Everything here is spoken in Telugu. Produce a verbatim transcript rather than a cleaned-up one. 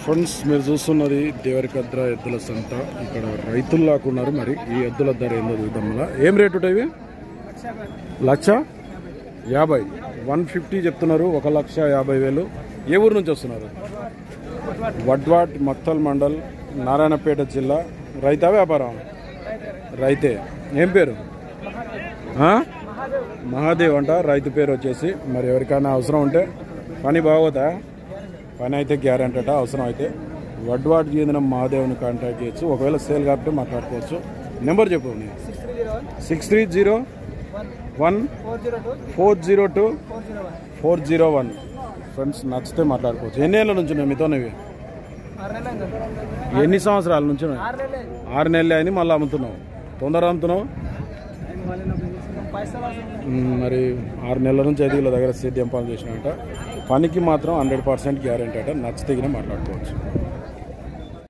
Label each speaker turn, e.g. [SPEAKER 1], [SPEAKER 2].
[SPEAKER 1] ఫ్రెండ్స్ మీరు చూస్తున్నది దేవరికద్ర ఎద్దుల సంత. ఇక్కడ రైతులు లాక్కున్నారు. మరి ఈ ఎద్దుల ధర ఏందో చూద్దాం. మళ్ళా ఏం రేటు ఉంటాయి? లక్ష యాభై వన్ ఫిఫ్టీ చెప్తున్నారు. ఒక లక్ష యాభై వేలు. ఏ ఊరు నుంచి వస్తున్నారు? వడ్వాట్ మక్తల్ మండల్ నారాయణపేట జిల్లా. రైతా వ్యాపారం? రైతే. ఏం పేరు? మహాదేవ్ అంట రైతు పేరు వచ్చేసి. మరి ఎవరికైనా అవసరం ఉంటే పని బాగోదా? పని అయితే గ్యారెంటీ అట. అవసరం అయితే వడ్వాట్ చెందిన మహాదేవ్ని కాంటాక్ట్ చేయొచ్చు. ఒకవేళ సేల్ కాబట్టి మాట్లాడుకోవచ్చు. నెంబర్ చెప్పు. Six three zero one four zero two four zero one. Friends నచ్చితే మాట్లాడుకోవచ్చు. ఎన్ని ఏళ్ళ నుంచి ఉన్నాయి మీతోనేవి? ఎన్ని సంవత్సరాల నుంచి? ఆరు నెలలే అని మళ్ళీ అమ్ముతున్నావు. తొందర అమ్ముతున్నావు. మరి ఆరు నెలల నుంచి ఐదు వేల దగ్గర సేద్యం పని చేసినట్ట. పనికి మాత్రం హండ్రెడ్ పర్సెంట్ గ్యారెంటీ అట. నచ్చితే మాట్లాడుకోవచ్చు.